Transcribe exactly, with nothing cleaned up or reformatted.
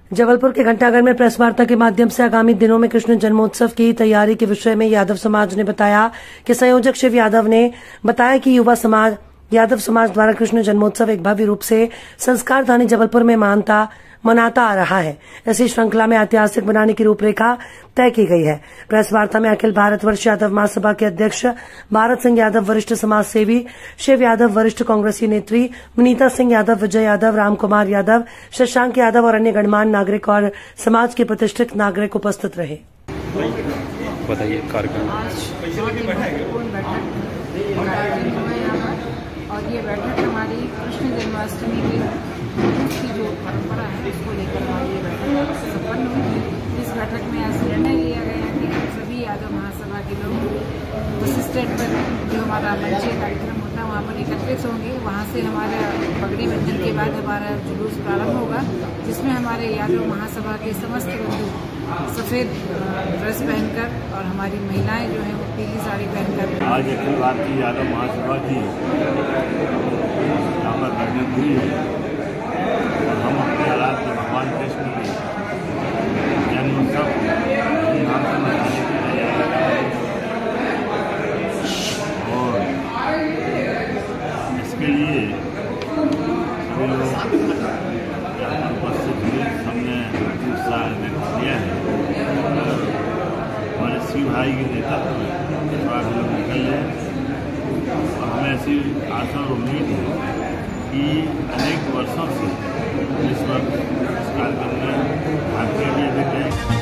जबलपुर के घंटाघर में प्रेस वार्ता के माध्यम से आगामी दिनों में कृष्ण जन्मोत्सव की तैयारी के विषय में यादव समाज ने बताया कि संयोजक शिव यादव ने बताया कि युवा समाज यादव समाज द्वारा कृष्ण जन्मोत्सव एक भव्य रूप से संस्कार धानी जबलपुर में मानता मनाता आ रहा है। इसी श्रृंखला में ऐतिहासिक बनाने की रूपरेखा तय की गई है। प्रेस वार्ता में अखिल भारतवर्ष यादव महासभा के अध्यक्ष भारत सिंह यादव, वरिष्ठ समाज सेवी शिव यादव, वरिष्ठ कांग्रेसी नेत्री विनीता सिंह यादव, विजय यादव, राम कुमार यादव, शशांक यादव और अन्य गणमान्य नागरिक और समाज के प्रतिष्ठित नागरिक उपस्थित रहे। बताइए कार्यक्रम और ये बैठक हमारी कृष्ण जन्माष्टमी की जो परंपरा है उसको लेकर हमारी ये बैठक संपन्न हुई। इस बैठक में ऐसा निर्णय लिया गया कि हम सभी यादव महासभा के लोग बस स्टैंड पर जो हमारा मंचीय कार्यक्रम होता है वहाँ पर एकत्रित होंगे। वहाँ से हमारा पगड़ी बंधन के बाद हमारा जुलूस प्रारंभ होगा, जिसमें हमारे यादव महासभा के समस्त बंधु सफेद ड्रेस पहनकर और हमारी महिलाएं जो हैं वो पीली साड़ी पहनकर। आज अखिल भारतीय यादव महासभा की यहाँ पर बैठक हुई है और हम अपने हालात में भगवान कृष्ण के जन्मोत्सव धूमधाम से मनाने की तैयारी कर रहे हैं और इसके लिए सभी लोग यहाँ उपस्थित हुए, हमने उत्साह व्यक्त किया है। हमारे शिव भाई के नेतृत्व में इस बार हम लोग निकल रहे हैं और हमें ऐसी आशा और उम्मीद है कि अनेक वर्षों से इस वक्त इस कार्यक्रम में भारतीय भी देते हैं।